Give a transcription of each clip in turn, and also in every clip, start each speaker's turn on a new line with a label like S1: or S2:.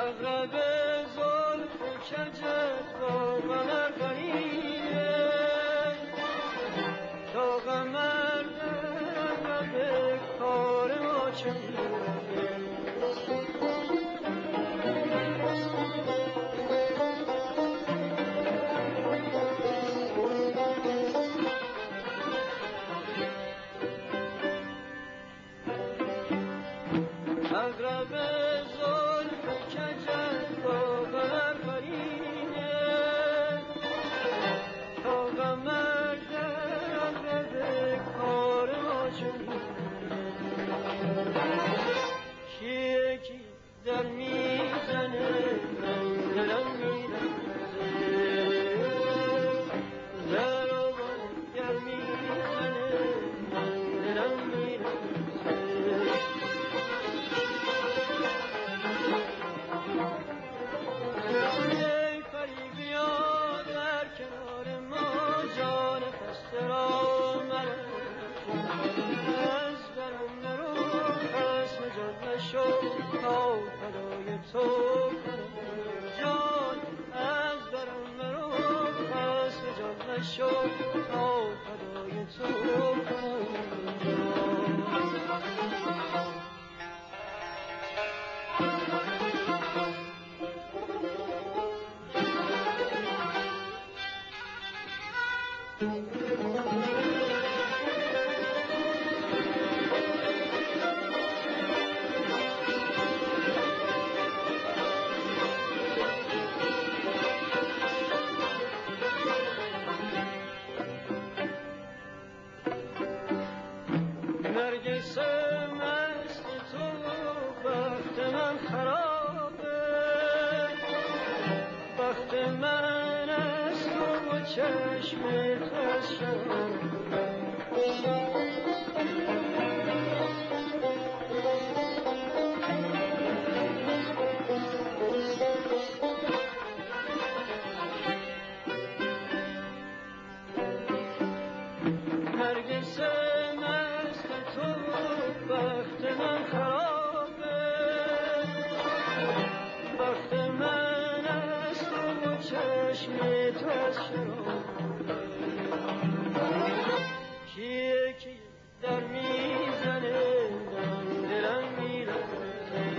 S1: مغرب زلف کجت با قمر قرینه تا قمر در کار ما چنینه مغرب زلف کجت با قمر قرینه تا قمر در کار ما چنینه کیه کی در میزنه من دلم میلرزه در و گر میزنه من دلم میلرزه ای پری بیا در کنار ما جان خسته را مرنج از برم نرو خسم جان نشو تا فدای تو کنم جان از برم نرو خسم جان نشو تا فدای تو کنم جان نرگس مست تو بخت من خرابه بخت من از تو و چشمت از شرابه نرگس مست تو بخت من خرابه بخت من از تو و چشم تو از شرابه کیه کی در میزنه من دلم میلرزه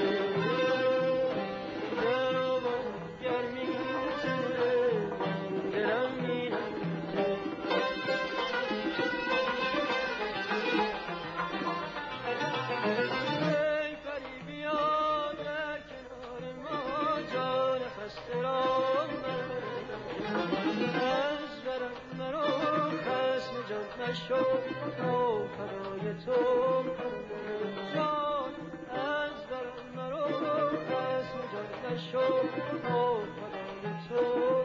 S1: در و گر میزنه من دلم میلرزه ای پری بیا در کنار ما جان خسته را از برم نرو خسم جان نشو تا فدای تو جان از برم نرو خسم جان نشو تا فدای تو